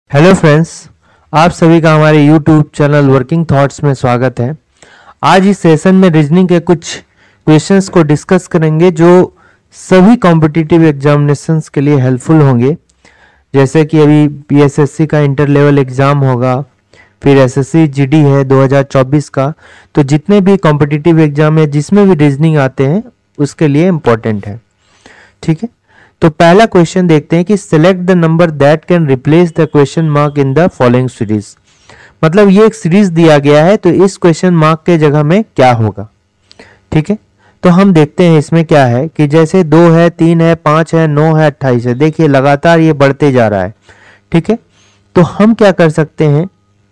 Hello friends, आप सभी का हमारे यूट्यूब चैनल वर्किंग थॉट्स में स्वागत है। आज इस सेशन में रीजनिंग के कुछ क्वेश्चंस को डिस्कस करेंगे जो सभी कॉम्पिटिटिव एग्जामिनेशंस के लिए हेल्पफुल होंगे। जैसे कि अभी पीएसएससी का इंटर लेवल एग्जाम होगा, फिर एसएससी जीडी है 2024 का, तो जितने भी कॉम्पिटिटिव एग्जाम है जिसमें भी रीजनिंग आते हैं उसके लिए इम्पोर्टेंट है। ठीक है, तो पहला क्वेश्चन देखते हैं कि select the number that can replace the question mark in the following series. मतलब ये एक सीरीज दिया गया है, तो इस क्वेश्चन मार्क के जगह में क्या होगा। ठीक है, तो हम देखते हैं इसमें क्या है कि जैसे 2 है, 3 है, 5 है, 9 है, 28 है। देखिए लगातार ये बढ़ते जा रहा है। ठीक है, तो हम क्या कर सकते हैं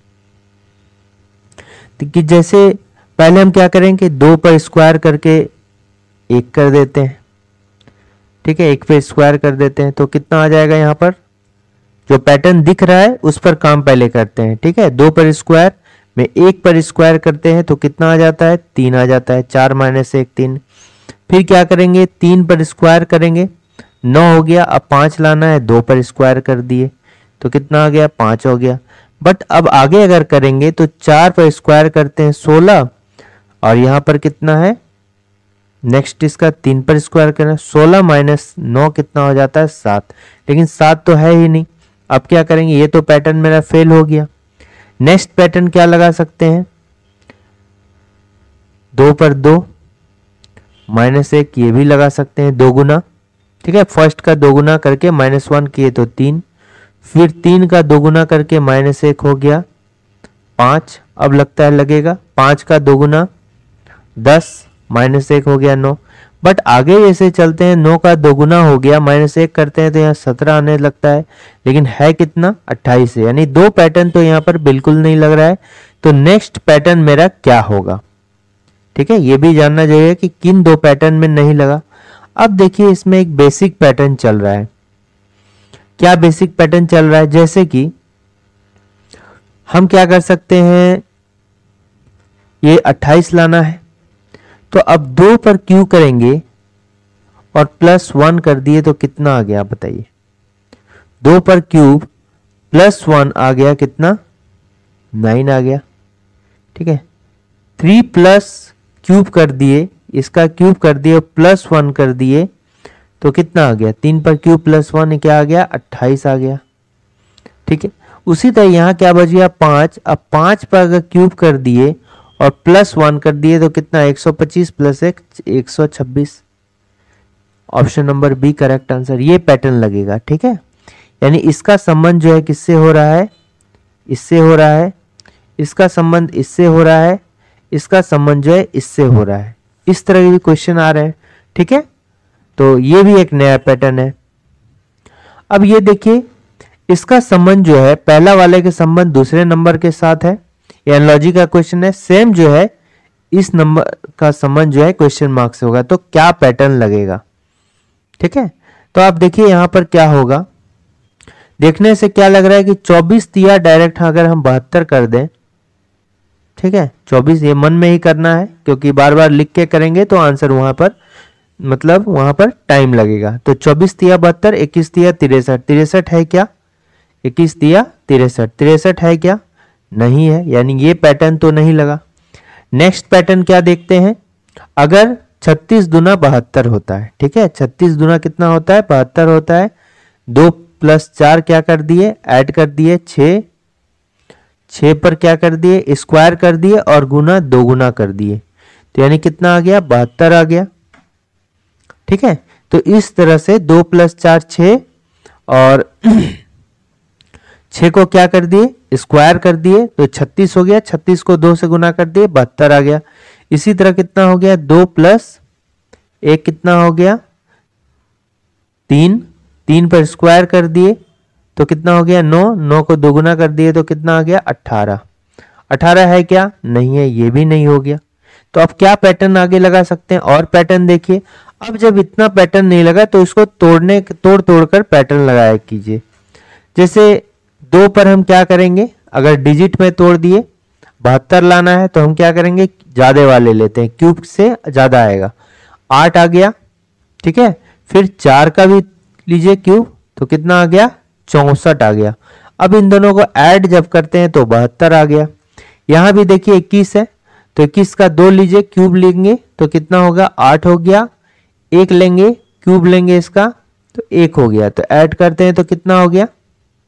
कि जैसे पहले हम क्या करेंगे, 2 पर स्क्वायर करके 1 कर देते हैं। ठीक है, 1 पे स्क्वायर कर देते हैं तो कितना आ जाएगा। यहाँ पर जो पैटर्न दिख रहा है उस पर काम पहले करते हैं। ठीक है, 2 पर स्क्वायर में 1 पर स्क्वायर करते हैं तो कितना आ जाता है, 3 आ जाता है। 4 - 1 3। फिर क्या करेंगे, 3 पर स्क्वायर करेंगे, 9 हो गया। अब 5 लाना है, 2 पर स्क्वायर कर दिए तो कितना आ गया, 5 हो गया। बट अब आगे अगर करेंगे तो 4 पर स्क्वायर करते हैं 16, और यहाँ पर कितना है, नेक्स्ट इसका 3 पर स्क्वायर करना, 16 - 9 कितना हो जाता है, 7। लेकिन 7 तो है ही नहीं। अब क्या करेंगे, ये तो पैटर्न मेरा फेल हो गया। नेक्स्ट पैटर्न क्या लगा सकते हैं, 2 पर 2 -1, ये भी लगा सकते हैं, 2 गुना। ठीक है, फर्स्ट का 2 गुना करके -1 किए तो 3, फिर 3 का 2 गुना करके -1 हो गया 5। अब लगता है लगेगा 5 का 2 गुना 10, -1 हो गया 9। बट आगे जैसे चलते हैं, 9 का 2 गुना हो गया, -1 करते हैं तो यहाँ 17 आने लगता है। लेकिन है कितना, 28 है। यानी 2 पैटर्न तो यहाँ पर बिल्कुल नहीं लग रहा है। तो नेक्स्ट पैटर्न मेरा क्या होगा। ठीक है, ये भी जानना चाहिए कि किन 2 पैटर्न में नहीं लगा। अब देखिए इसमें एक बेसिक पैटर्न चल रहा है। क्या बेसिक पैटर्न चल रहा है, जैसे कि हम क्या कर सकते हैं, ये 28 लाना है तो अब 2 पर क्यू करेंगे और +1 कर दिए तो कितना आ गया बताइए। 2 पर क्यूब +1 आ गया, कितना, 9 आ गया। ठीक है, 3 प्लस क्यूब कर दिए, इसका क्यूब कर दिए, +1 कर दिए तो कितना आ गया, 3 पर क्यूब +1 क्या आ गया, 28 आ गया। ठीक है, उसी तरह यहाँ क्या बच गया, 5। अब 5 पर अगर क्यूब कर दिए और +1 कर दिए तो कितना, 125 + 1 126। Option number B correct answer, ये पैटर्न लगेगा। ठीक है, यानी इसका संबंध जो है किससे हो रहा है, इससे हो रहा है, इसका संबंध इससे हो रहा है, इसका संबंध जो है इससे हो रहा है। इस तरह के भी क्वेश्चन आ रहे हैं। ठीक है, तो ये भी एक नया पैटर्न है। अब ये देखिए, इसका संबंध जो है पहला वाले के संबंध दूसरे नंबर के साथ है। एनालॉजी का क्वेश्चन है, सेम जो है इस नंबर का संबंध जो है क्वेश्चन मार्क से होगा, तो क्या पैटर्न लगेगा। ठीक है, तो आप देखिए यहां पर क्या होगा। देखने से क्या लग रहा है कि 24 दिया डायरेक्ट अगर हम 72 कर दें। ठीक है, 24 ये मन में ही करना है, क्योंकि बार बार लिख के करेंगे तो आंसर वहां पर, मतलब वहां पर टाइम लगेगा। तो 24 दिया 72, 21 दिया 63, 63 है क्या, 21 दिया 63, 63 है क्या, नहीं है। यानी ये पैटर्न तो नहीं लगा। नेक्स्ट पैटर्न क्या देखते हैं, अगर 36 दूना 72 होता है। ठीक है, 36 दूना कितना होता है, 72 होता है। 2 + 4 क्या कर दिए, ऐड कर दिए 6, 6 पर क्या कर दिए, स्क्वायर कर दिए और गुना 2 गुना कर दिए तो यानी कितना आ गया, 72 आ गया। ठीक है, तो इस तरह से 2 + 4 6 और 6 को क्या कर दिए, स्क्वायर कर दिए तो 36 हो गया। 36 को 2 से गुना कर दिए, 72 आ गया। इसी तरह कितना हो गया, 2 + 1 कितना हो गया, 3, 3 पर स्क्वायर कर दिए तो कितना हो गया, 9, 9 को 2 गुना कर दिए तो कितना आ गया, 18। 18 है क्या, नहीं है, ये भी नहीं हो गया। तो अब क्या पैटर्न आगे लगा सकते हैं, और पैटर्न देखिए। अब जब इतना पैटर्न नहीं लगा तो इसको तोड़ कर पैटर्न लगाया कीजिए। जैसे 2 पर हम क्या करेंगे, अगर डिजिट में तोड़ दिए, 72 लाना है तो हम क्या करेंगे, ज्यादा वाले लेते हैं, क्यूब से ज्यादा आएगा, 8 आ गया। ठीक है, फिर 4 का भी लीजिए क्यूब तो कितना आ गया, 64 आ गया। अब इन दोनों को ऐड जब करते हैं तो 72 आ गया। यहां भी देखिए 21 है, तो 21 का 2 लीजिए, क्यूब लेंगे तो कितना होगा, 8 हो गया। 1 लेंगे, क्यूब लेंगे इसका तो 1 हो गया, तो ऐड करते हैं तो कितना हो गया,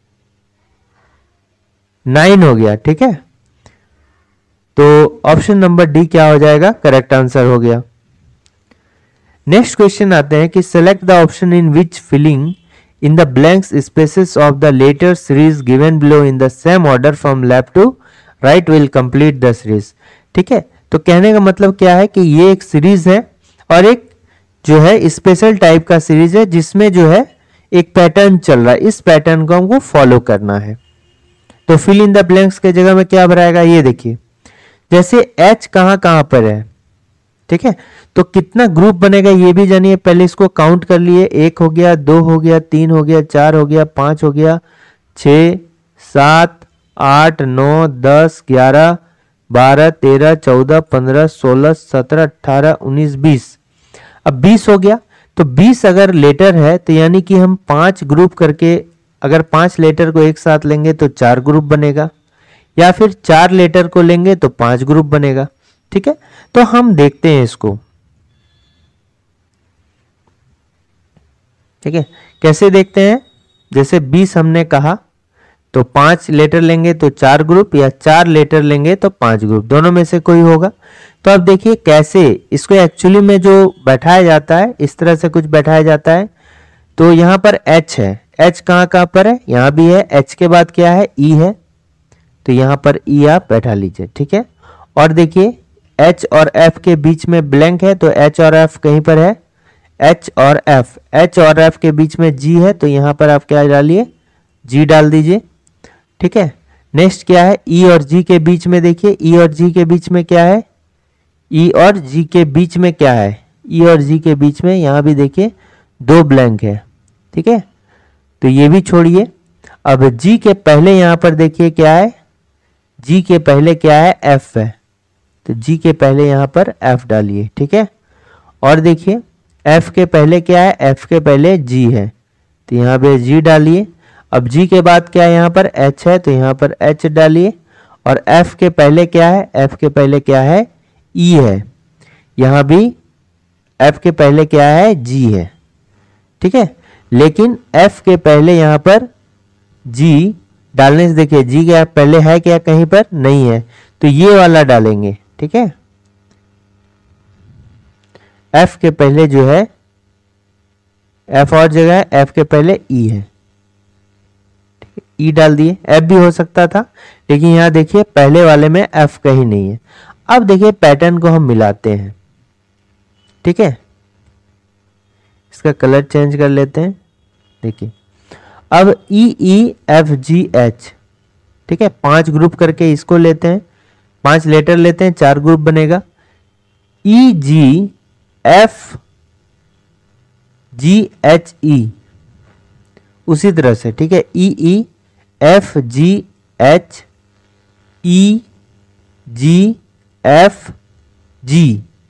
9 हो गया। ठीक है, तो ऑप्शन नंबर डी क्या हो जाएगा, करेक्ट आंसर हो गया। नेक्स्ट क्वेश्चन आते हैं कि select the option in which filling in the blanks spaces of the letter series given below in the same order from left to right will complete the series. ठीक है, तो कहने का मतलब क्या है कि ये एक सीरीज है और एक जो है स्पेशल टाइप का सीरीज है जिसमें जो है एक पैटर्न चल रहा है, इस पैटर्न को हमको फॉलो करना है। तो फिल इन द ब्लैंक्स के जगह में क्या भराएगा, ये देखिए जैसे H कहां कहां पर है। ठीक है, तो कितना ग्रुप बनेगा ये भी जानिए, पहले इसको काउंट कर लिए, 1 हो गया, 2 हो गया, 3 हो गया, 4 हो गया, 5 हो गया, 6 7 8 9 10 11 12 13 14 15 16 17 18 19 20। अब 20 हो गया, तो 20 अगर लेटर है तो यानी कि हम 5 ग्रुप करके, अगर 5 लेटर को एक साथ लेंगे तो 4 ग्रुप बनेगा, या फिर 4 लेटर को लेंगे तो 5 ग्रुप बनेगा। ठीक है, तो हम देखते हैं इसको। ठीक है, कैसे देखते हैं, जैसे 20 हमने कहा तो 5 लेटर लेंगे तो 4 ग्रुप, या 4 लेटर लेंगे तो 5 ग्रुप, दोनों में से कोई होगा। तो अब देखिए कैसे इसको एक्चुअली में जो बैठाया जाता है, इस तरह से कुछ बैठाया जाता है। तो यहां पर H है, H कहां कहां पर है, यहां भी है। H के बाद क्या है, E है, तो यहां पर E आप बैठा लीजिए। ठीक है, और देखिए H और F के बीच में ब्लैंक है, तो H और F कहीं पर है, H और F, H और F के बीच में G है, तो यहां पर आप क्या डालिए, G डाल दीजिए। ठीक है, नेक्स्ट क्या है, E और G के बीच में, देखिए E और G के बीच में क्या है, E और G के बीच में क्या है, E और G के बीच में यहां भी देखिए 2 ब्लैंक है। ठीक है, तो ये भी छोड़िए। अब G के पहले यहां पर देखिए क्या है, G के पहले क्या है, F है, तो G के पहले यहां पर F डालिए। ठीक है, और देखिए F के पहले क्या है, F के पहले G है, तो यहां पे G डालिए। अब G के बाद क्या है, यहां पर H है, तो यहां पर H डालिए। और F के पहले क्या है, F के पहले क्या है, E है, यहां भी F के पहले क्या है, G है। ठीक है, लेकिन F के पहले यहां पर G डालने से देखिए G के पहले है क्या, कहीं पर नहीं है, तो ये वाला डालेंगे। ठीक है, F के पहले जो है, F और जगह है, F के पहले E है, E डाल दिए। F भी हो सकता था, लेकिन यहां देखिए पहले वाले में F कहीं नहीं है। अब देखिए पैटर्न को हम मिलाते हैं। ठीक है, इसका कलर चेंज कर लेते हैं। देखिए अब E E F G H, ठीक है, 5 ग्रुप करके इसको लेते हैं, 5 लेटर लेते हैं, 4 ग्रुप बनेगा। E G F G H E, उसी तरह से। ठीक है, E E F G H E G F G,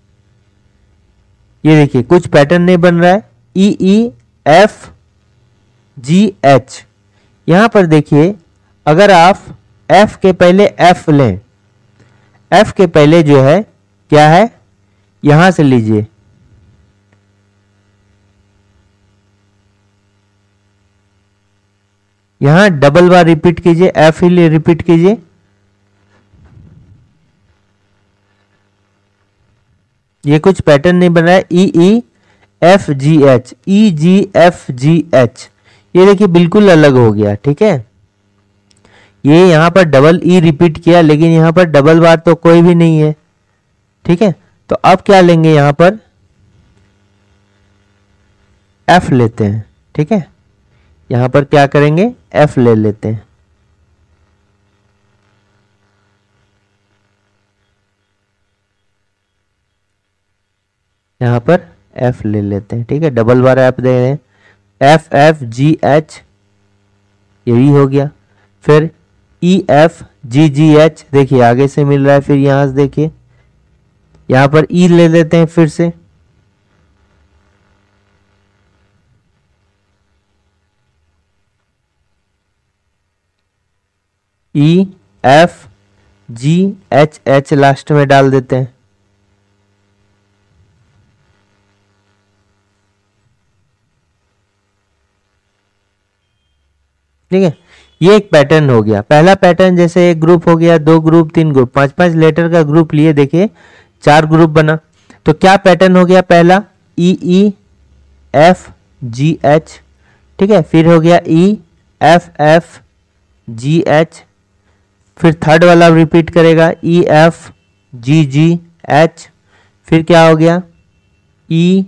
ये देखिए कुछ पैटर्न नहीं बन रहा है। E E F G H, यहां पर देखिए अगर आप F के पहले F लें, F के पहले जो है क्या है, यहां से लीजिए, यहां डबल बार रिपीट कीजिए, F ही रिपीट कीजिए। ये कुछ पैटर्न नहीं बन रहा है। E E F G H, E G F G H, ये देखिए बिल्कुल अलग हो गया। ठीक है, ये यहां पर डबल E रिपीट किया, लेकिन यहां पर डबल बार तो कोई भी नहीं है। ठीक है, तो अब क्या लेंगे, यहां पर F लेते हैं। ठीक है, यहां पर क्या करेंगे, F ले लेते हैं। यहां पर F ले लेते हैं। ठीक है, डबल बार F दे रहे हैं, F F G H, यही हो गया। फिर E F G G H, देखिए आगे से मिल रहा है, फिर यहां से देखिए यहां पर E ले लेते हैं फिर से। E F G H, H last में डाल देते हैं। ठीक है, ये एक पैटर्न हो गया। पहला पैटर्न जैसे एक ग्रुप हो गया, 2 ग्रुप, 3 ग्रुप, 5-5 लेटर का ग्रुप लिए, देखिए 4 ग्रुप बना। तो क्या पैटर्न हो गया? पहला ई ई एफ जी एच, ठीक है, फिर हो गया E F F G H, फिर थर्ड वाला रिपीट करेगा ई एफ जी जी एच, फिर क्या हो गया? E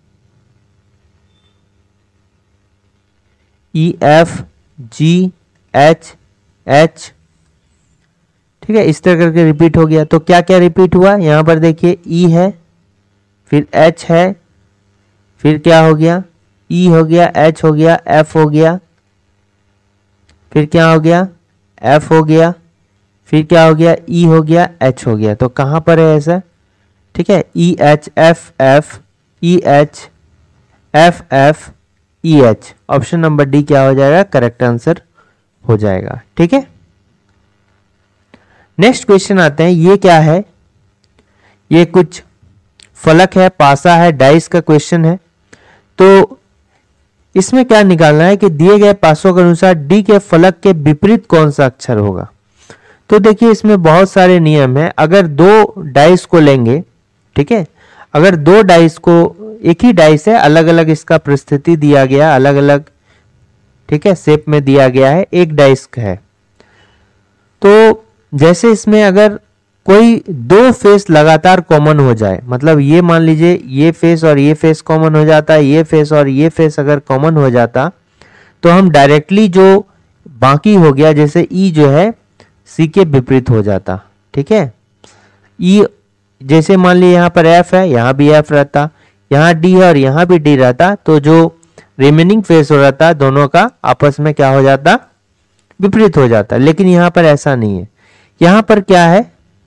F G H H, ठीक है, इस तरह करके रिपीट हो गया। तो क्या क्या रिपीट हुआ यहां पर देखिए, ई है, फिर एच है, फिर क्या हो गया? ई हो गया, एच हो गया, एफ हो गया, फिर क्या हो गया? एफ हो गया, फिर क्या हो गया? ई हो गया, एच हो गया। तो कहां पर है ऐसा? ठीक है, E H F F, E H F F E H, option number D क्या हो जाएगा? करेक्ट आंसर हो जाएगा। ठीक है, नेक्स्ट क्वेश्चन आते हैं। ये क्या है? ये कुछ फलक है, पासा है, डाइस का क्वेश्चन है। तो इसमें क्या निकालना है कि दिए गए पासों के अनुसार डी के फलक के विपरीत कौन सा अक्षर होगा। तो देखिए इसमें बहुत सारे नियम है। अगर 2 डाइस को लेंगे, ठीक है, अगर 2 डाइस को, एक ही डाइस है, अलग अलग इसका परिस्थिति दिया गया, अलग अलग, ठीक है, शेप में दिया गया है, एक डाइस है। तो जैसे इसमें अगर कोई 2 फेस लगातार कॉमन हो जाए, मतलब ये मान लीजिए ये फेस और ये फेस कॉमन हो जाता है, ये फेस और ये फेस अगर कॉमन हो जाता, तो हम डायरेक्टली जो बाकी हो गया, जैसे ई जो है सी के विपरीत हो जाता। ठीक है, ई जैसे मान लीजिए यहाँ पर एफ है, यहाँ भी एफ रहता, यहाँ डी है और यहाँ भी डी रहता, तो जो रिमेनिंग फेस हो रहता दोनों का आपस में क्या हो जाता? विपरीत हो जाता। लेकिन यहाँ पर ऐसा नहीं है। यहाँ पर क्या है?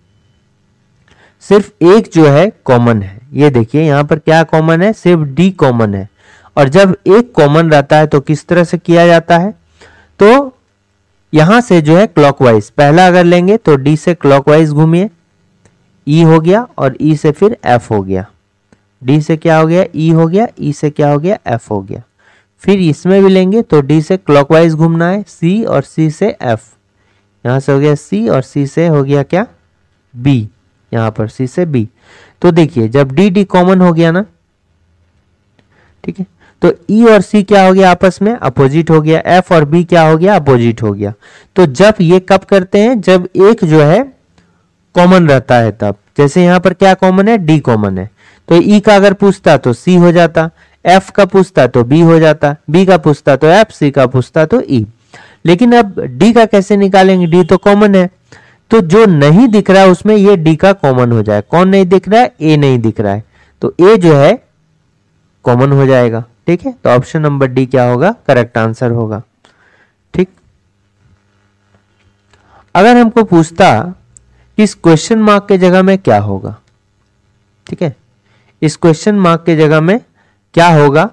सिर्फ एक जो है कॉमन है। ये देखिए यहाँ पर क्या कॉमन है? सिर्फ डी कॉमन है। और जब एक कॉमन रहता है तो किस तरह से किया जाता है? तो यहां से जो है क्लॉकवाइज, पहला अगर लेंगे तो डी से क्लॉकवाइज घूमिए, ई हो गया, और ई से फिर एफ हो गया, डी से क्या हो गया? ई हो गया, ई से क्या हो गया? एफ हो गया। फिर इसमें भी लेंगे तो डी से क्लॉकवाइज घूमना है, सी, और सी से एफ, यहां से हो गया सी, और सी से हो गया क्या? बी, यहां पर सी से बी। तो देखिए जब डी डी कॉमन हो गया ना, ठीक है, तो ई और सी क्या हो गया? आपस में अपोजिट हो गया। एफ और बी क्या हो गया? अपोजिट हो गया। तो जब ये कब करते हैं? जब एक जो है कॉमन रहता है तब। जैसे यहां पर क्या कॉमन है? डी कॉमन है, तो ई का अगर पूछता तो सी हो जाता, एफ का पूछता तो बी हो जाता, बी का पूछता तो एफ, सी का पूछता तो ई। लेकिन अब डी का कैसे निकालेंगे? डी तो कॉमन है, तो जो नहीं दिख रहा है उसमें ये डी का कॉमन हो जाए। कौन नहीं दिख रहा है? ए नहीं दिख रहा है, तो ए जो है कॉमन हो जाएगा। ठीक है, तो ऑप्शन नंबर डी क्या होगा? करेक्ट आंसर होगा। ठीक, अगर हमको पूछता कि इस क्वेश्चन मार्क के जगह में क्या होगा, ठीक है, इस क्वेश्चन मार्क के जगह में क्या होगा,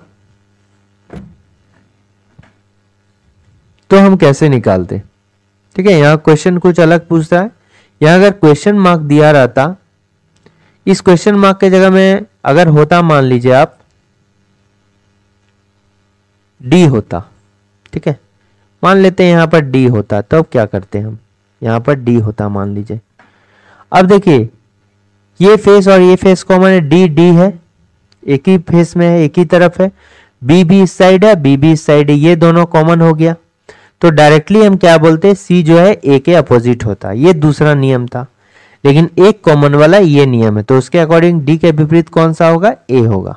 तो हम कैसे निकालते? ठीक है, यहां क्वेश्चन कुछ अलग पूछता है। यहां अगर क्वेश्चन मार्क दिया रहता, इस क्वेश्चन मार्क के जगह में अगर होता, मान लीजिए आप डी होता, ठीक है, मान लेते हैं यहां पर डी होता, तब क्या करते हैं हम? यहां पर डी होता मान लीजिए। अब देखिए ये फेस और ये फेस कॉमन है, डी डी है, एक ही फेस में है, एक ही तरफ है, बी भी इस साइड है, बी भी इस साइड है, ये दोनों कॉमन हो गया। तो डायरेक्टली हम क्या बोलते हैं? सी जो है ए के अपोजिट होता। ये दूसरा नियम था, लेकिन एक कॉमन वाला ये नियम है, तो उसके अकॉर्डिंग डी के विपरीत कौन सा होगा? ए होगा।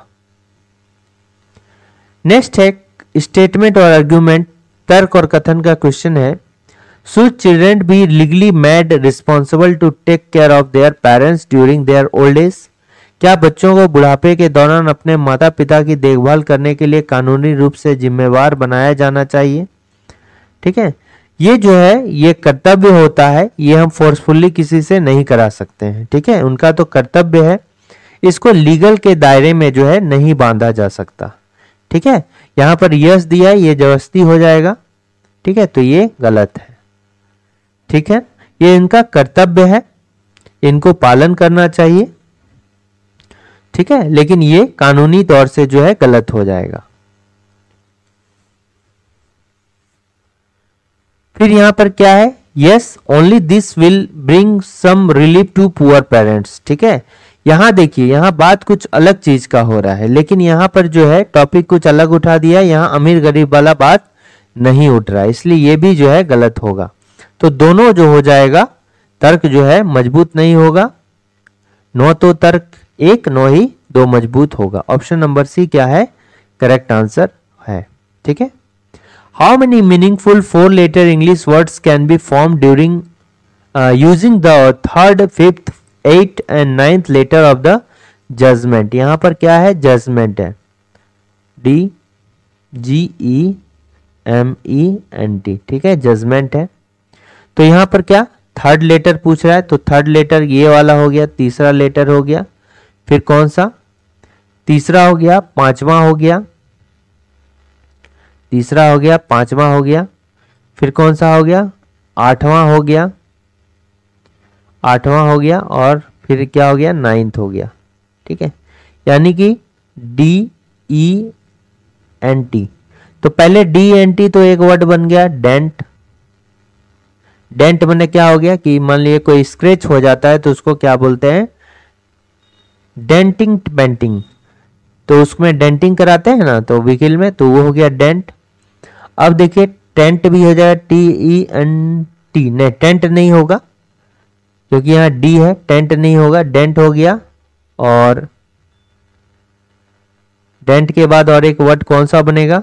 नेक्स्ट है स्टेटमेंट और आर्ग्यूमेंट, तर्क और कथन का क्वेश्चन है। Should children be legally made responsible to take care of their parents during their old age? क्या बच्चों को बुढ़ापे के दौरान अपने माता पिता की देखभाल करने के लिए कानूनी रूप से जिम्मेवार बनाया जाना चाहिए? ठीक है, ये जो है ये कर्तव्य होता है, ये हम फोर्सफुली किसी से नहीं करा सकते हैं। ठीक है, उनका तो कर्तव्य है, इसको लीगल के दायरे में जो है नहीं बांधा जा सकता। ठीक है, यहां पर यस दिया है, ये जबरदस्ती हो जाएगा। ठीक है, तो ये गलत है। ठीक। ठीक है, ये इनका कर्तव्य है, इनको पालन करना चाहिए, ठीक है, लेकिन ये कानूनी तौर से जो है गलत हो जाएगा। फिर यहां पर क्या है, yes only this will bring some relief to poor parents, ठीक है। यहां देखिए, यहां बात कुछ अलग चीज का हो रहा है, लेकिन यहां पर जो है टॉपिक कुछ अलग उठा दिया, यहां अमीर गरीब वाला बात नहीं उठ रहा है, इसलिए ये भी जो है गलत होगा। तो दोनों जो हो जाएगा, तर्क जो है मजबूत नहीं होगा, नो तो तर्क एक, नो ही दो मजबूत होगा। ऑप्शन नंबर सी क्या है, करेक्ट आंसर है, ठीक है। How many meaningful 4 letter English words can be form during using the third, fifth, 8 and 9th letter of the judgement. यहां पर क्या है, जजमेंट है, DGEMENT, ठीक है, जजमेंट है। तो यहां पर क्या थर्ड लेटर पूछ रहा है, तो थर्ड लेटर ये वाला हो गया, तीसरा लेटर हो गया, फिर कौन सा, तीसरा हो गया, पांचवा हो गया, तीसरा हो गया, पांचवा हो गया, फिर कौन सा हो गया, आठवां हो गया, आठवां हो गया, और फिर क्या हो गया, 9th हो गया, ठीक है। यानी कि DENT, तो पहले DENT तो एक वर्ड बन गया, डेंट। डेंट मैंने क्या हो गया कि मान लीजिए कोई स्क्रैच हो जाता है तो उसको क्या बोलते हैं, डेंटिंग पेंटिंग, तो उसमें डेंटिंग कराते हैं ना, तो व्हीकल में, तो वो हो गया डेंट। अब देखिए टेंट भी हो जाएगा, TENT, नहीं टेंट नहीं होगा क्योंकि यहाँ D है, टेंट नहीं होगा, डेंट हो गया। और डेंट के बाद और एक वर्ड कौन सा बनेगा,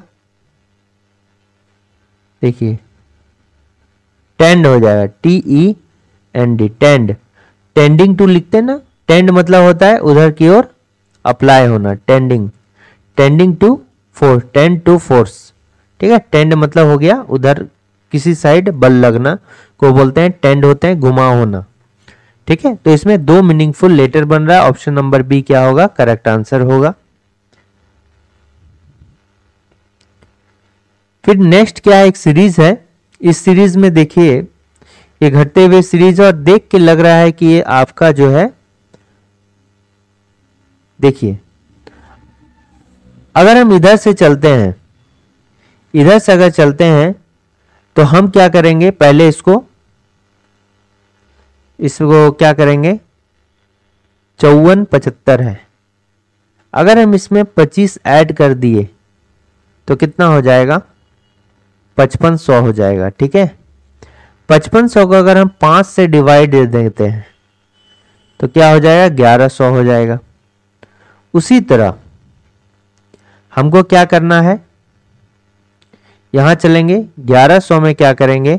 देखिए टेंड हो जाएगा, TEND, टेंड। टेंडिंग टू लिखते हैं ना, टेंड मतलब होता है उधर की ओर अप्लाई होना, tending, tending to force, tend to force, ठीक है। टेंड मतलब हो गया उधर किसी साइड बल लगना को बोलते हैं टेंड होते हैं, घुमा होना, ठीक है। तो इसमें दो मीनिंगफुल लेटर बन रहा है, ऑप्शन नंबर बी क्या होगा, करेक्ट आंसर होगा। फिर नेक्स्ट क्या है, एक सीरीज है, इस सीरीज में देखिए ये घटते हुए सीरीज, और देख के लग रहा है कि ये आपका जो है, देखिए अगर हम इधर से चलते हैं, इधर से अगर चलते हैं तो हम क्या करेंगे, पहले इसको क्या करेंगे, 54 75 है, अगर हम इसमें 25 ऐड कर दिए तो कितना हो जाएगा, 5500 हो जाएगा, ठीक है। 5500 को अगर हम 5 से डिवाइड दे देते हैं तो क्या हो जाएगा, 1100 हो जाएगा। उसी तरह हमको क्या करना है, यहां चलेंगे, 1100 में क्या करेंगे,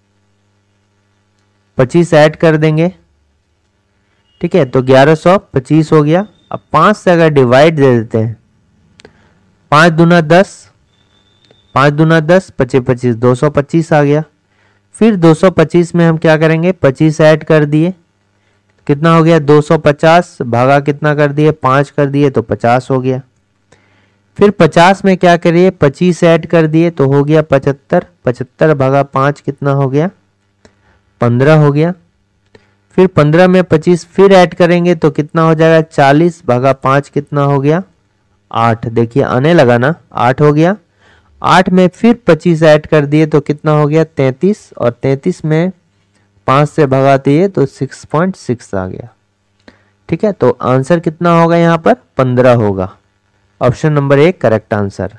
25 ऐड कर देंगे, ठीक है, तो 1125 हो गया। अब 5 से अगर डिवाइड दे देते हैं, 5 दूना 10, 5 दूना 10, 25 25, 225 आ गया। फिर 225 में हम क्या करेंगे, 25 ऐड कर दिए, कितना हो गया, 250, भागा कितना कर दिए, 5 कर दिए, तो 50 हो गया। फिर 50 में क्या करिए, 25 ऐड कर दिए तो हो गया 75, 75 भागा 5 कितना हो गया, 15 हो गया। फिर 15 में 25 फिर ऐड करेंगे तो कितना हो जाएगा, 40 भागा 5 कितना हो गया, 8। देखिए आने लगा ना, 8 हो गया। 8 में फिर 25 ऐड कर दिए तो कितना हो गया, 33, और 33 में 5 से भगा दिए तो 6.6 आ गया, ठीक है। तो आंसर कितना होगा यहाँ पर, 15 होगा। Option number 1 correct answer.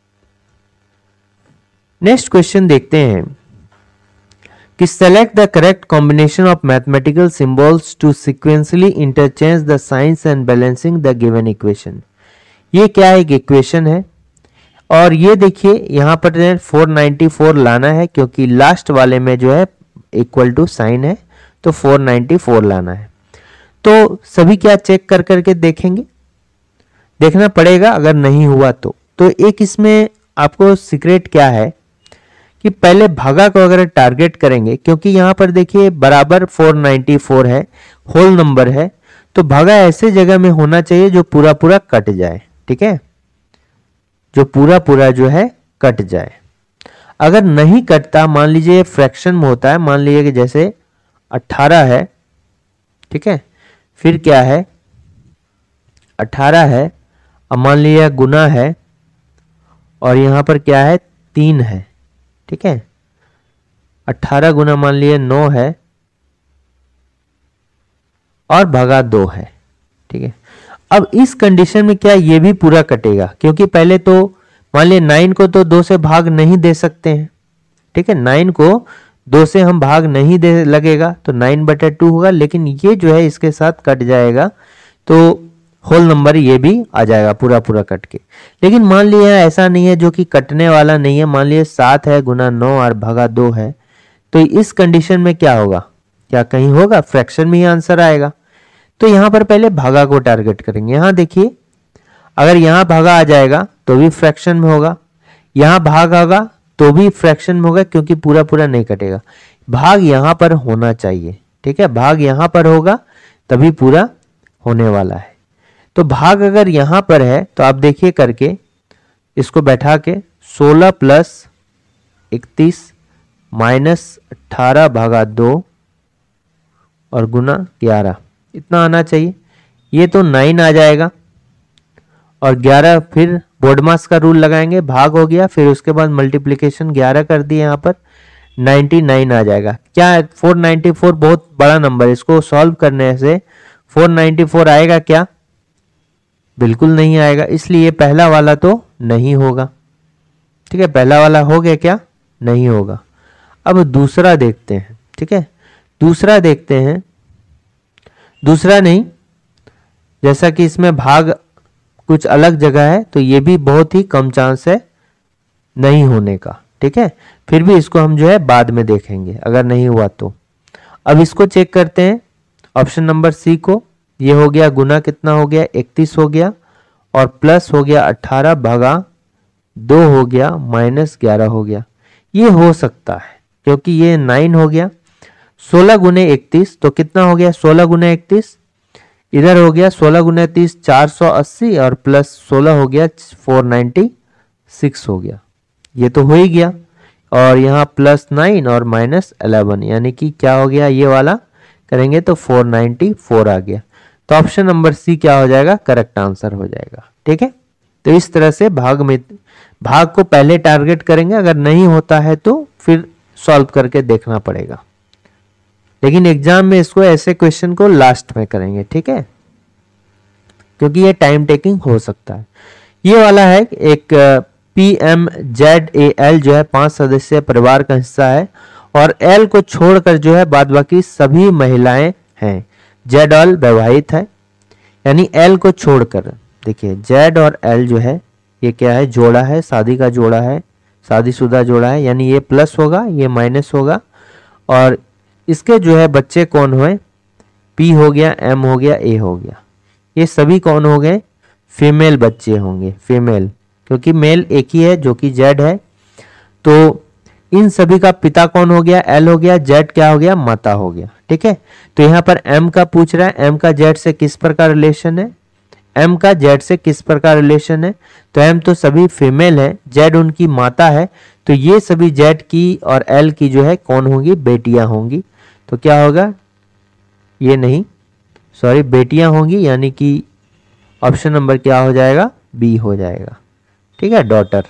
Next question देखते हैं कि select the correct combination of mathematical symbols to sequentially interchange the signs and balancing the given equation. ये क्या एक इक्वेशन है, और ये देखिए यहाँ पर 494 लाना है क्योंकि लास्ट वाले में जो है इक्वल टू साइन है, तो 494 लाना है। तो सभी क्या चेक कर करके देखेंगे, देखना पड़ेगा, अगर नहीं हुआ तो एक इसमें आपको सीक्रेट क्या है कि पहले भागा को अगर टारगेट करेंगे, क्योंकि यहां पर देखिए बराबर 494 है, होल नंबर है, तो भागा ऐसे जगह में होना चाहिए जो पूरा पूरा कट जाए, ठीक है, जो पूरा पूरा जो है कट जाए। अगर नहीं कटता, मान लीजिए फ्रैक्शन में होता है, मान लीजिए कि जैसे 18 है, ठीक है, फिर क्या है 18 है, अब मान लीजिए गुना है और यहां पर क्या है 3 है, ठीक है, 18 गुना मान लीजिए 9 है और भगा 2 है, ठीक है। अब इस कंडीशन में क्या ये भी पूरा कटेगा, क्योंकि पहले तो मान लीजिए 9 को तो 2 से भाग नहीं दे सकते हैं, ठीक है, 9 को 2 से हम भाग नहीं दे लगेगा तो 9/2 होगा, लेकिन ये जो है इसके साथ कट जाएगा तो होल नंबर ये भी आ जाएगा पूरा पूरा कट के। लेकिन मान लिया ऐसा नहीं है जो कि कटने वाला नहीं है, मान लिया 7 है गुना 9 और भगा 2 है, तो इस कंडीशन में क्या होगा, क्या कहीं होगा, फ्रैक्शन में ही आंसर आएगा। तो यहां पर पहले भागा को टारगेट करेंगे। यहां देखिए अगर यहां भागा आ जाएगा तो भी फ्रैक्शन में होगा, यहां भाग आएगा तो भी फ्रैक्शन में होगा, क्योंकि पूरा पूरा नहीं कटेगा, भाग यहां पर होना चाहिए, ठीक है, भाग यहां पर होगा तभी पूरा होने वाला है। तो भाग अगर यहां पर है तो आप देखिए करके इसको बैठा के 16 प्लस 31 माइनस 18 भागा 2 और गुना 11, इतना आना चाहिए। ये तो 9 आ जाएगा और 11 फिर बोर्ड मास का रूल लगाएंगे, भाग हो गया, फिर उसके बाद मल्टीप्लिकेशन 11 कर दिए, यहाँ पर 99 आ जाएगा। क्या है 494 बहुत बड़ा नंबर, इसको सॉल्व करने से 494 आएगा क्या, बिल्कुल नहीं आएगा, इसलिए पहला वाला तो नहीं होगा, ठीक है, पहला वाला हो गया क्या, नहीं होगा। अब दूसरा देखते हैं, ठीक है, दूसरा देखते हैं, दूसरा नहीं, जैसा कि इसमें भाग कुछ अलग जगह है तो ये भी बहुत ही कम चांस है नहीं होने का, ठीक है, फिर भी इसको हम जो है बाद में देखेंगे अगर नहीं हुआ तो। अब इसको चेक करते हैं ऑप्शन नंबर सी को, ये हो गया गुना कितना हो गया 31 हो गया और प्लस हो गया 18 भागा 2 हो गया माइनस 11 हो गया। ये हो सकता है क्योंकि ये 9 हो गया, 16 गुने 31 तो कितना हो गया 16 गुने 31, इधर हो गया 16 गुने 30 480 और प्लस 16 हो गया 496 हो गया, ये तो हो ही गया। और यहाँ प्लस 9 और माइनस 11 यानी कि क्या हो गया, ये वाला करेंगे तो 494 आ गया। तो ऑप्शन नंबर सी क्या हो जाएगा, करेक्ट आंसर हो जाएगा, ठीक है। तो इस तरह से भाग को पहले टारगेट करेंगे, अगर नहीं होता है तो फिर सॉल्व करके देखना पड़ेगा, लेकिन एग्जाम में इसको ऐसे क्वेश्चन को लास्ट में करेंगे, ठीक है, क्योंकि ये टाइम टेकिंग हो सकता है। ये वाला है एक PMZAL जो है 5 सदस्यीय परिवार का हिस्सा है और L को छोड़कर जो है बाद बाकी सभी महिलाएं हैं। Z ऑल वैवाहित है, यानी L को छोड़कर देखिए Z और L जो है ये क्या है, जोड़ा है, शादी का जोड़ा है, शादीशुदा जोड़ा है, यानी ये प्लस होगा ये माइनस होगा। और इसके जो है बच्चे कौन हुए, P हो गया, M हो गया, A हो गया, ये सभी कौन हो गए, फीमेल बच्चे होंगे, फीमेल, क्योंकि मेल एक ही है जो कि Z है। तो इन सभी का पिता कौन हो गया, L हो गया, Z क्या हो गया, माता हो गया, ठीक है। तो यहाँ पर M का पूछ रहा है, M का Z से किस प्रकार रिलेशन है, M का Z से किस प्रकार रिलेशन है, तो M तो सभी फीमेल है, Z उनकी माता है, तो ये सभी Z की और L की जो है कौन होंगी, बेटियां होंगी। तो क्या होगा, ये नहीं सॉरी बेटियां होंगी, यानी कि ऑप्शन नंबर क्या हो जाएगा, बी हो जाएगा, ठीक है, डॉटर।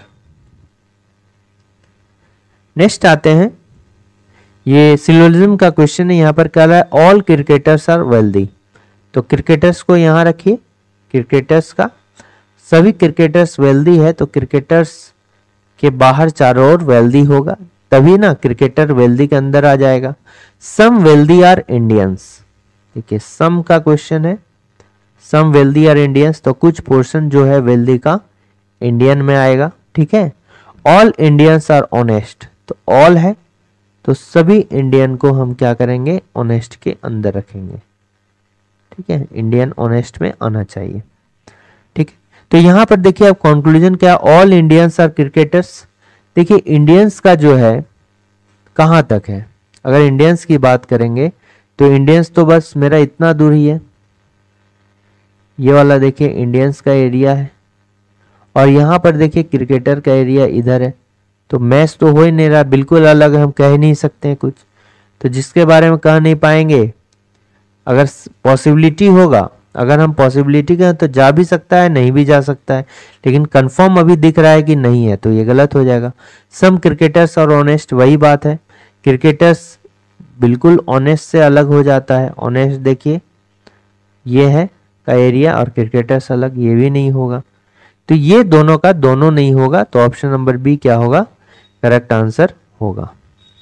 नेक्स्ट आते हैं, ये सिलोजिज्म का क्वेश्चन है, यहाँ पर कह रहा है ऑल क्रिकेटर्स आर वेल्दी। तो क्रिकेटर्स को यहाँ रखिए, क्रिकेटर्स का सभी क्रिकेटर्स वेल्दी है, तो क्रिकेटर्स के बाहर चारों ओर वेल्दी होगा, तभी ना क्रिकेटर वेल्दी के अंदर आ जाएगा। सम वेल्दी आर इंडियंस, देखिए सम का क्वेश्चन है, सम वेल्दी आर इंडियंस, तो कुछ पोर्शन जो है वेल्दी का इंडियन में आएगा, ठीक है। ऑल इंडियंस आर ऑनेस्ट, तो ऑल है तो सभी इंडियन को हम क्या करेंगे, ऑनेस्ट के अंदर रखेंगे, ठीक है, इंडियन ऑनेस्ट में आना चाहिए, ठीक है। तो यहां पर देखिए अब कंक्लूजन क्या, ऑल इंडियंस आर क्रिकेटर्स। देखिए इंडियंस का जो है कहां तक है, अगर इंडियंस की बात करेंगे तो इंडियंस तो बस मेरा इतना दूर ही है, ये वाला देखिए इंडियंस का एरिया है, और यहां पर देखिए क्रिकेटर का एरिया इधर है, तो मैच तो हो ही नहीं रहा, बिल्कुल अलग हम कह ही नहीं सकते हैं कुछ। तो जिसके बारे में कह नहीं पाएंगे, अगर पॉसिबिलिटी होगा, अगर हम पॉसिबिलिटी कहें तो जा भी सकता है, नहीं भी जा सकता है, लेकिन कंफर्म अभी दिख रहा है कि नहीं है, तो ये गलत हो जाएगा। सम क्रिकेटर्स और ऑनेस्ट, वही बात है, क्रिकेटर्स बिल्कुल ऑनेस्ट से अलग हो जाता है। ऑनेस्ट देखिए ये है का एरिया, और क्रिकेटर्स अलग, ये भी नहीं होगा। तो ये दोनों का दोनों नहीं होगा, तो ऑप्शन नंबर बी क्या होगा, करेक्ट आंसर होगा।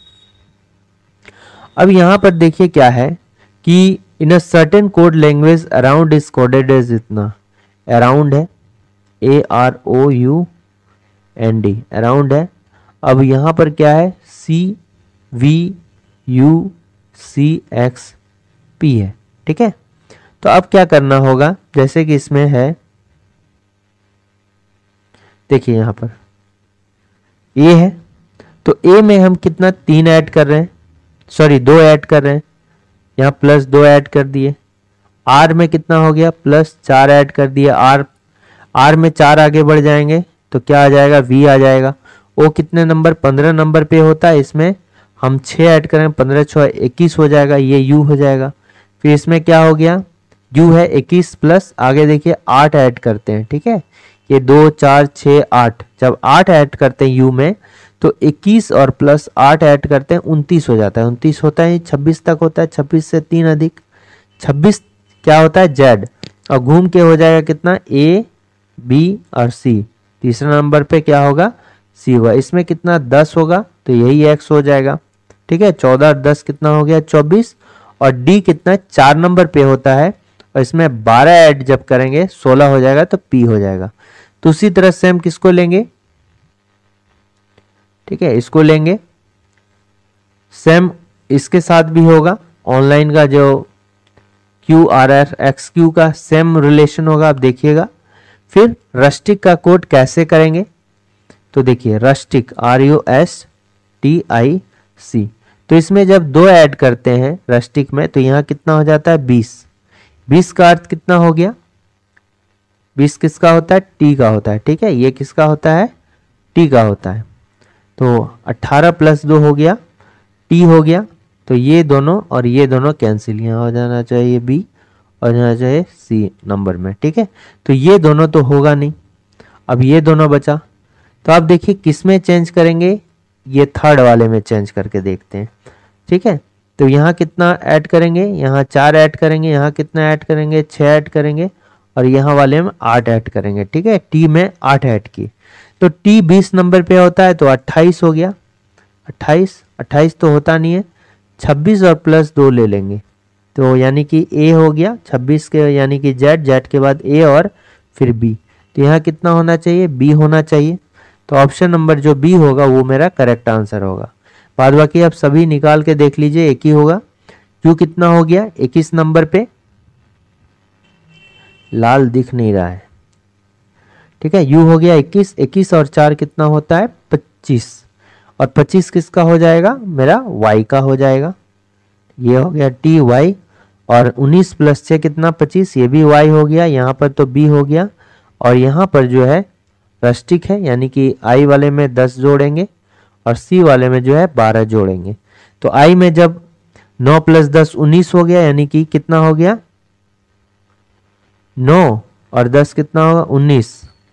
अब यहां पर देखिए क्या है कि in a certain code language around is coded as इतना, अराउंड है AROUND, अराउंड है। अब यहां पर क्या है, CVUCXP है, ठीक है। तो अब क्या करना होगा, जैसे कि इसमें है, देखिए यहां पर A है, तो A में हम कितना 3 ऐड कर रहे हैं, सॉरी 2 ऐड कर रहे हैं, यहाँ +2 ऐड कर दिए। R में कितना हो गया, +4 ऐड कर दिए। R में 4 आगे बढ़ जाएंगे तो क्या आ जाएगा, V आ जाएगा। O कितने नंबर, 15 नंबर पे होता है, इसमें हम 6 ऐड करें, 15 6 21 हो जाएगा, ये U हो जाएगा। फिर इसमें क्या हो गया, U है 21 प्लस आगे देखिए 8 ऐड करते हैं, ठीक है, ये 2 4 6 8, जब 8 ऐड करते हैं U में तो 21 और +8 ऐड करते हैं 29 हो जाता है। 29 होता है 26 तक होता है, 26 से 3 अधिक 26 क्या होता है, Z, और घूम के हो जाएगा कितना, A B और C, तीसरा नंबर पे क्या होगा, C होगा। इसमें कितना 10 होगा तो यही X हो जाएगा, ठीक है। 14 और 10 कितना हो गया 24, और D कितना 4 नंबर पे होता है, और इसमें 12 ऐड जब करेंगे 16 हो जाएगा, तो P हो जाएगा। तो उसी तरह से हम किसको लेंगे, ठीक है, इसको लेंगे, सेम इसके साथ भी होगा। ऑनलाइन का जो QRRXQ का सेम रिलेशन होगा, आप देखिएगा। फिर रस्टिक का कोड कैसे करेंगे, तो देखिए रस्टिक RUSTIC, तो इसमें जब 2 ऐड करते हैं रस्टिक में तो यहाँ कितना हो जाता है 20। 20 का अर्थ कितना हो गया, 20 किसका होता है, T का होता है, ठीक है, ये किसका होता है, T का होता है। तो 18 + 2 हो गया, T हो गया, तो ये दोनों और ये दोनों कैंसिल, यहाँ हो जाना चाहिए B और जाना चाहिए C नंबर में, ठीक है। तो ये दोनों तो होगा नहीं, अब ये दोनों बचा, तो आप देखिए किस में चेंज करेंगे, ये थर्ड वाले में चेंज करके देखते हैं, ठीक है। तो यहाँ कितना ऐड करेंगे, यहाँ 4 ऐड करेंगे, यहाँ कितना ऐड करेंगे 6 ऐड करेंगे, और यहाँ वाले में 8 ऐड करेंगे, ठीक है। T में 8 ऐड किए, तो T 20 नंबर पे होता है, तो 28 हो गया। 28 तो होता नहीं है, 26 और +2 ले लेंगे, तो यानी कि A हो गया 26 के, यानी कि Z के बाद A और फिर B, तो यहाँ कितना होना चाहिए, B होना चाहिए। तो ऑप्शन नंबर जो B होगा वो मेरा करेक्ट आंसर होगा। बाद बाकी आप सभी निकाल के देख लीजिए, एक ही होगा। Q कितना हो गया 21 नंबर पे, लाल दिख नहीं रहा है, ठीक है। U हो गया 21, 21 और 4 कितना होता है 25, और 25 किसका हो जाएगा, मेरा Y का हो जाएगा, ये हो गया TY, और 19 + 6 कितना 25, ये भी Y हो गया, यहाँ पर तो B हो गया, और यहाँ पर जो है रस्टिक है, यानी कि I वाले में 10 जोड़ेंगे और C वाले में जो है 12 जोड़ेंगे। तो I में जब 9 + 10 19 हो गया, यानी कि कितना हो गया 9 और 10 कितना होगा 19,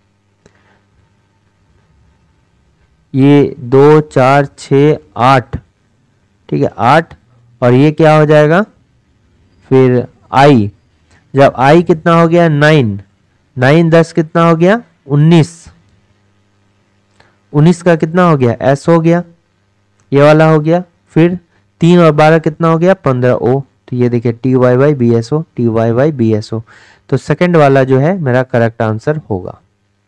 ये 2 4 6 8, ठीक है 8, और ये क्या हो जाएगा फिर I, जब I कितना हो गया 9 10 कितना हो गया 19, 19 का कितना हो गया S हो गया, ये वाला हो गया। फिर 3 और 12 कितना हो गया 15 O, तो ये देखिए TYY BSO TYY BSO, तो सेकंड वाला जो है मेरा करेक्ट आंसर होगा।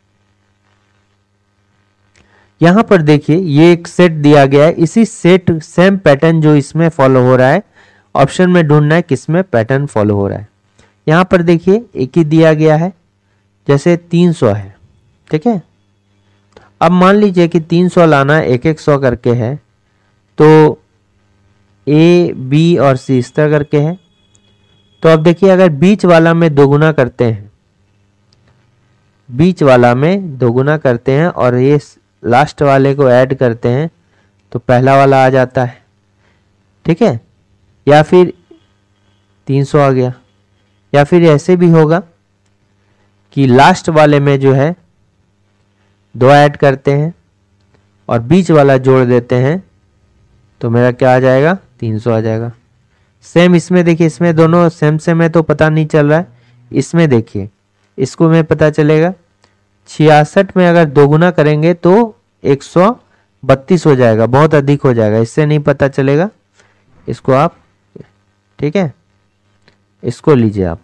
यहां पर देखिए ये एक सेट दिया गया है, इसी सेट सेम पैटर्न जो इसमें फॉलो हो रहा है, ऑप्शन में ढूंढना है किसमें पैटर्न फॉलो हो रहा है। यहां पर देखिए एक ही दिया गया है, जैसे 300 है, ठीक है। अब मान लीजिए कि 300 लाना एक 100 करके है, तो A B और C इस तरह करके है। तो अब देखिए अगर बीच वाला में दोगुना करते हैं, बीच वाला में दोगुना करते हैं और ये लास्ट वाले को ऐड करते हैं तो पहला वाला आ जाता है, ठीक है। या फिर 300 आ गया, या फिर ऐसे भी होगा कि लास्ट वाले में जो है 2 ऐड करते हैं और बीच वाला जोड़ देते हैं तो मेरा क्या आ जाएगा, 300 आ जाएगा। सेम इसमें देखिए, इसमें दोनों सेम सेम है तो पता नहीं चल रहा है। इसमें देखिए, इसको में पता चलेगा। 66 में अगर दोगुना करेंगे तो 132 हो जाएगा, बहुत अधिक हो जाएगा, इससे नहीं पता चलेगा। इसको आप, ठीक है, इसको लीजिए आप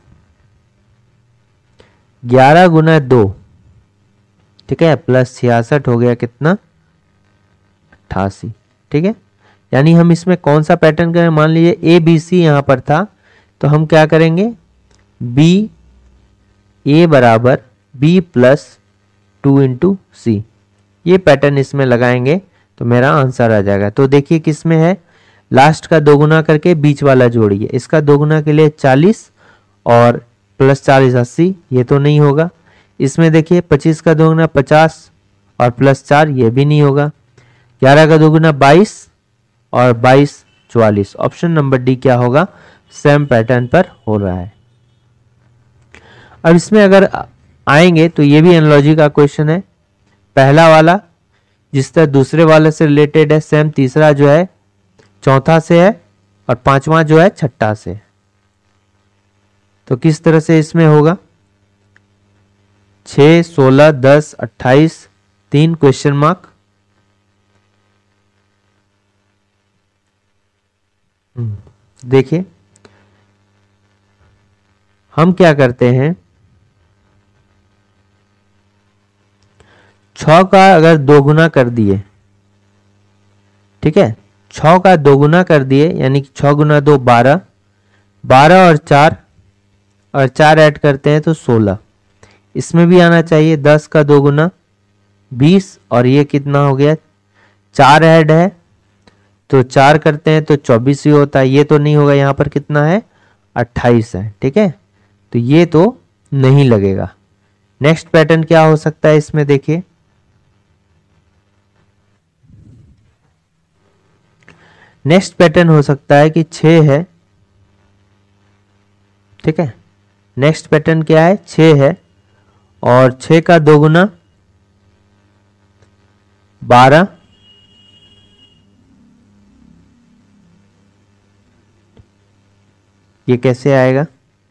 11 गुना 2, ठीक है, प्लस 66 हो गया कितना, 88, ठीक है। यानी हम इसमें कौन सा पैटर्न करें, मान लीजिए ABC यहां पर था तो हम क्या करेंगे, B A बराबर B प्लस 2 इंटू C, ये पैटर्न इसमें लगाएंगे तो मेरा आंसर आ जाएगा। तो देखिए किस में है, लास्ट का दोगुना करके बीच वाला जोड़िए। इसका दोगुना के लिए 40 और प्लस 40 80, ये तो नहीं होगा। इसमें देखिए 25 का दोगुना 50 और प्लस 4, ये भी नहीं होगा। 11 का दोगुना 22 और 22 44। ऑप्शन नंबर डी क्या होगा, सेम पैटर्न पर हो रहा है। अब इसमें अगर आएंगे तो ये भी एनालॉजी का क्वेश्चन है। पहला वाला जिस तरह दूसरे वाले से रिलेटेड है, सेम तीसरा जो है चौथा से है और पांचवा जो है छठा से। तो किस तरह से इसमें होगा, 6 16 10 28 3 क्वेश्चन मार्क। देखिए हम क्या करते हैं, 6 का अगर दोगुना कर दिए, ठीक है, 6 का दोगुना कर दिए यानी कि 6 गुना 2 12, 12 और 4 ऐड करते हैं तो 16। इसमें भी आना चाहिए 10 का दोगुना 20 और ये कितना हो गया, 4 ऐड है तो 4 करते हैं तो 24 ही होता है। ये तो नहीं होगा, यहाँ पर कितना है 28 है, ठीक है, तो ये तो नहीं लगेगा। नेक्स्ट पैटर्न क्या हो सकता है इसमें, देखिए नेक्स्ट पैटर्न हो सकता है कि 6 है, ठीक है, नेक्स्ट पैटर्न क्या है, 6 है और 6 का दोगुना 12, ये कैसे आएगा,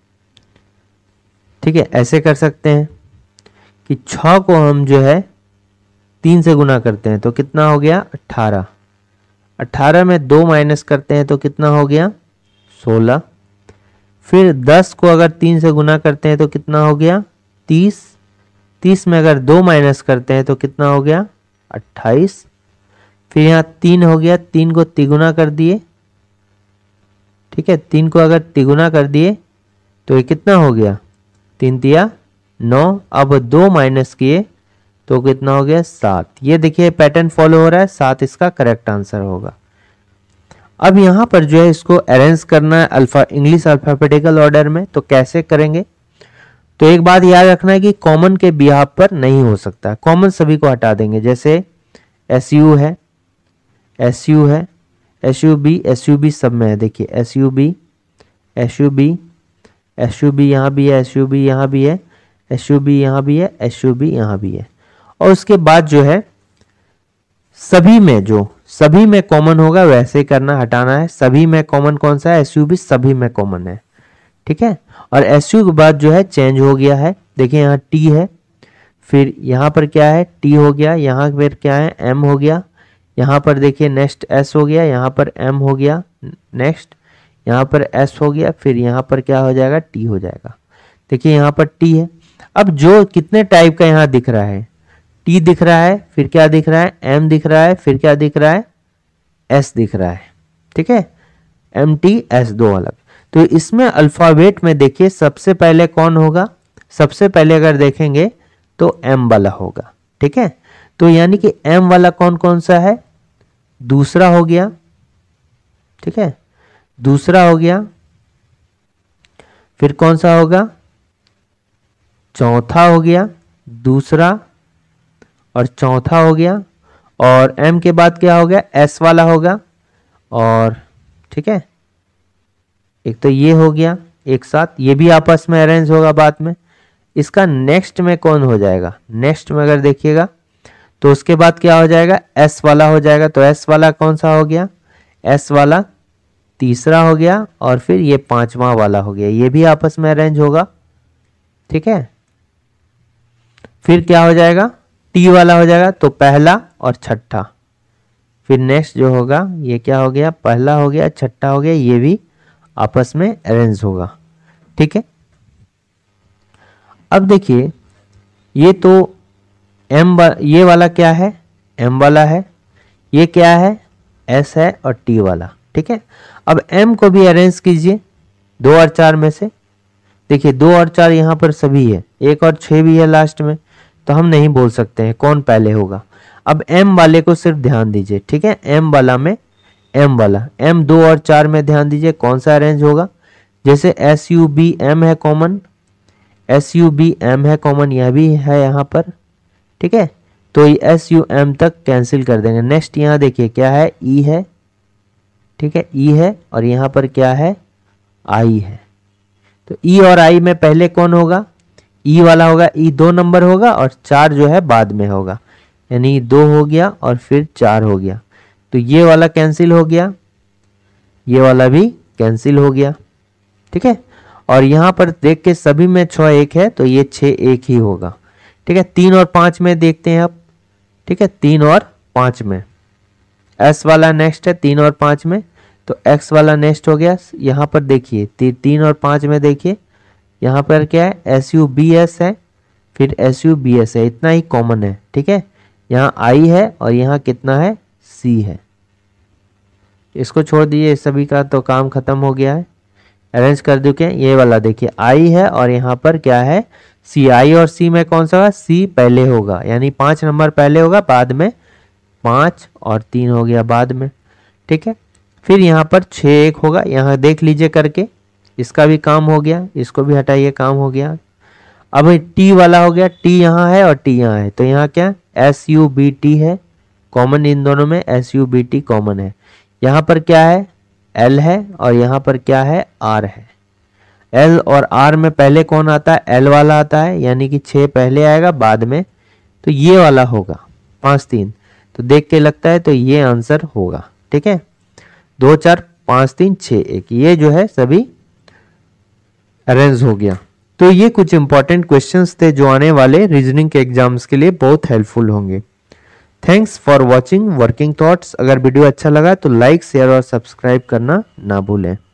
ठीक है, ऐसे कर सकते हैं कि 6 को हम जो है 3 से गुना करते हैं तो कितना हो गया 18, 18 में 2 माइनस करते हैं तो कितना हो गया 16। फिर 10 को अगर 3 से गुना करते हैं तो कितना हो गया 30, 30 में अगर 2 माइनस करते हैं तो कितना हो गया 28। फिर यहाँ 3 हो गया, 3 को तिगुना कर दिए, ठीक है, 3 को अगर तिगुना कर दिए तो ये कितना हो गया 3 तिया 9। अब 2 माइनस किए तो कितना हो गया 7। ये देखिए पैटर्न फॉलो हो रहा है, 7 इसका करेक्ट आंसर होगा। अब यहाँ पर जो है इसको अरेंज करना है इंग्लिश अल्फाबेटिकल ऑर्डर में, तो कैसे करेंगे, तो एक बात याद रखना है कि कॉमन के बिहाफ पर नहीं हो सकता, कॉमन सभी को हटा देंगे। जैसे SU है, SU है, SUB सब में है, देखिए SUB यहाँ भी है, SUB यहाँ भी है, SUB यहाँ भी है, SUB यहाँ भी है। और उसके बाद जो है सभी में कॉमन होगा वैसे ही करना, हटाना है। सभी में कॉमन कौन सा है, SUB सभी में कॉमन है, ठीक है। और SU के बाद जो है चेंज हो गया है, देखिए यहाँ T है, फिर यहाँ पर क्या है T हो गया, यहाँ पर क्या है M हो गया, यहाँ पर देखिए नेक्स्ट S हो गया, यहाँ पर M हो गया, नेक्स्ट यहाँ पर S हो गया, फिर यहाँ पर क्या हो जाएगा T हो जाएगा। देखिए यहाँ पर T है। अब जो कितने टाइप का यहाँ दिख रहा है, T दिख रहा है, फिर क्या दिख रहा है M दिख रहा है, फिर क्या दिख रहा है S दिख रहा है, ठीक है, MT S दो अलग। तो इसमें अल्फाबेट में देखिए सबसे पहले कौन होगा, सबसे पहले अगर देखेंगे तो M वाला होगा, ठीक है। तो यानी कि M वाला कौन कौन सा है, दूसरा हो गया, ठीक है, दूसरा हो गया, फिर कौन सा होगा चौथा हो गया, दूसरा और चौथा हो गया, और m के बाद क्या हो गया, s वाला होगा। और ठीक है, एक तो ये हो गया एक साथ, ये भी आपस में अरेंज होगा बाद में। इसका नेक्स्ट में कौन हो जाएगा, नेक्स्ट में अगर देखिएगा तो उसके बाद क्या हो जाएगा, s वाला हो जाएगा। तो s वाला कौन सा हो गया, s वाला तीसरा हो गया, और फिर ये पांचवा वाला हो गया, ये भी आपस में अरेंज होगा। ठीक है, फिर क्या हो जाएगा, t वाला हो जाएगा, तो पहला और छठा। फिर नेक्स्ट जो होगा ये क्या हो गया, पहला हो गया, छठा हो गया, ये भी आपस में अरेंज होगा। ठीक है, अब देखिए ये तो ये वाला क्या है, m वाला है, ये क्या है, s है, और t वाला। ठीक है, अब m को भी अरेंज कीजिए 2 और 4 में से। देखिए 2 और 4 यहाँ पर सभी है, 1 और 6 भी है लास्ट में, तो हम नहीं बोल सकते हैं कौन पहले होगा। अब m वाले को सिर्फ ध्यान दीजिए। ठीक है, m वाला में m वाला, m 2 और 4 में ध्यान दीजिए कौन सा अरेंज होगा। जैसे SUBM है कॉमन, SUBM है कॉमन, यह भी है यहाँ पर। ठीक है, तो ये SUM तक कैंसिल कर देंगे। नेक्स्ट यहाँ देखिए क्या है, E है। ठीक है, E है, और यहाँ पर क्या है, I है। तो E और I में पहले कौन होगा, E वाला होगा, E 2 नंबर होगा, और 4 जो है बाद में होगा, यानी 2 हो गया और फिर 4 हो गया। तो ये वाला कैंसिल हो गया, ये वाला भी कैंसिल हो गया। ठीक है, और यहाँ पर देख के सभी में 6 1 है, तो ये 6 1 ही होगा। ठीक है, 3 और 5 में देखते हैं अब। ठीक है, 3 और 5 में S वाला नेक्स्ट है 3 और 5 में, तो X वाला नेक्स्ट हो गया। यहाँ पर देखिए 3 और 5 में देखिए यहाँ पर क्या है, SUBS है, फिर SUBS है, इतना ही कॉमन है। ठीक है, यहाँ I है और यहाँ कितना है, C है। इसको छोड़ दीजिए, सभी का तो काम खत्म हो गया है, अरेंज कर दो। क्या ये वाला देखिए I है और यहाँ पर क्या है, C। I और C में कौन सा होगा, C पहले होगा, यानी 5 नंबर पहले होगा, बाद में 5 और 3 हो गया बाद में। ठीक है, फिर यहाँ पर 6 1 होगा, यहाँ देख लीजिए करके, इसका भी काम हो गया, इसको भी हटाइए, काम हो गया। अब T वाला हो गया, T यहाँ है और T यहाँ है, तो यहाँ क्या SUBT है कॉमन, इन दोनों में SUBT कॉमन है। यहाँ पर क्या है, L है, और यहाँ पर क्या है, R है। L और R में पहले कौन आता है, L वाला आता है, यानी कि 6 पहले आएगा बाद में, तो ये वाला होगा 5 3। तो देख के लगता है तो ये आंसर होगा। ठीक है, 2 4 5 3 6 1, ये जो है सभी अरेंज हो गया। तो ये कुछ इंपॉर्टेंट क्वेश्चंस थे जो आने वाले रीजनिंग के एग्जाम्स के लिए बहुत हेल्पफुल होंगे। Thanks for watching Working Thoughts. अगर वीडियो अच्छा लगा तो लाइक शेयर और सब्सक्राइब करना ना भूलें।